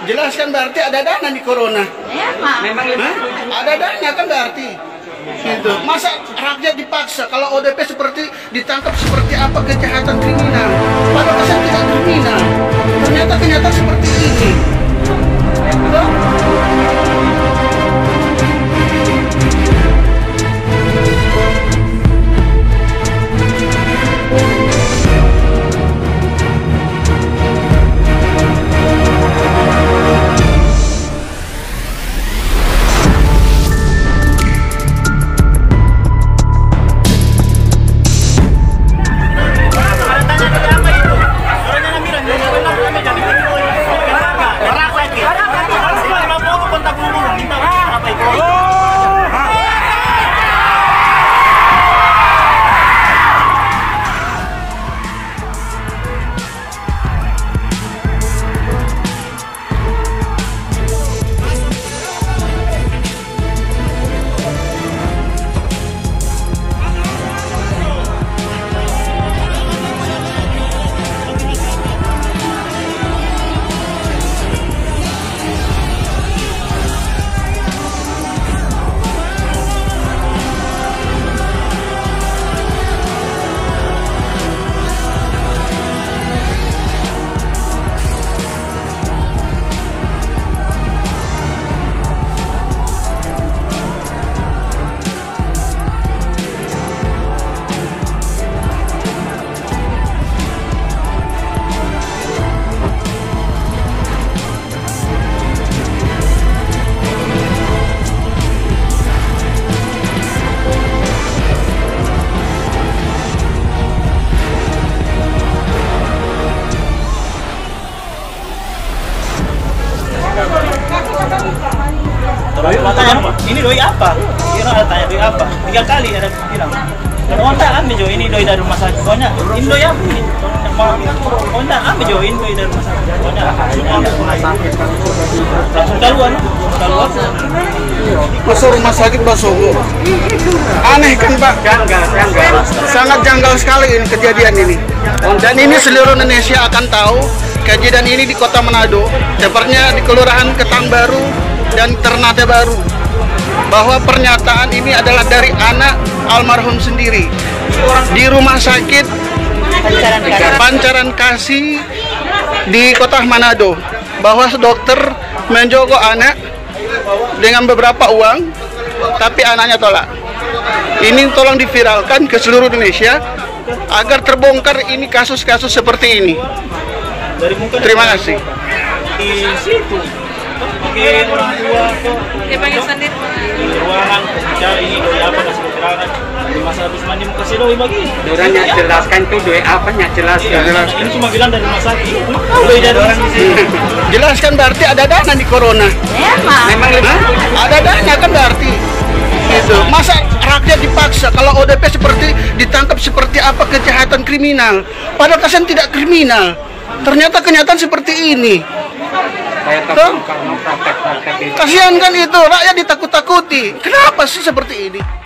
Jelaskan berarti ada dana di corona. Ya, Pak. Memang Ada dana kan berarti. Gitu. Masa rakyat dipaksa kalau ODP seperti ditangkap seperti apa kejahatan kriminal? Padahal kesan tidak kriminal. Ternyata kenyataan seperti ini. Betul? Ini doi apa? Kira tanya doi apa? 3 kali ada bilang. Kalau anda ambil jo ini doi dari rumah sakit. Pokoknya ini doi apa ini? Anda ambil jo ini doi dari rumah sakit. Pokoknya langsung keluar. Masuk rumah sakit Basogo. Aneh kan Pak? Janggal. Sangat janggal sekali ini kejadian ini. Dan ini seluruh Indonesia akan tahu kejadian ini di Kota Manado, tepatnya di Kelurahan Ketang Baru dan Ternate Baru. Bahwa pernyataan ini adalah dari anak almarhum sendiri di rumah sakit Pancaran Kasih di Kota Manado, bahwa dokter menjogo anak dengan beberapa uang, tapi anaknya tolak. Ini tolong diviralkan ke seluruh Indonesia agar terbongkar ini kasus-kasus seperti ini. Terima kasih. Di situ pakai orang tua kok Dipanggil sendiri. ruangan bicara ini doi apa kasih keterangan di masa habis mandi mau kasih doi bagi Dorangnya jelaskan tuh doi apanya jelaskan. ini cuma bilang dari rumah sakit doi dari orang di sini. Jelaskan berarti ada dana di corona. Ya, Pak. Memang Ada dana kan berarti. Gitu. Masa rakyat dipaksa kalau ODP seperti ditangkap seperti apa kejahatan kriminal? Padahal kesan tidak kriminal. Ternyata kenyataan seperti ini. saya takut karena praktek-praktek itu. Kasihan kan itu, rakyat ditakut-takuti. Kenapa sih seperti ini?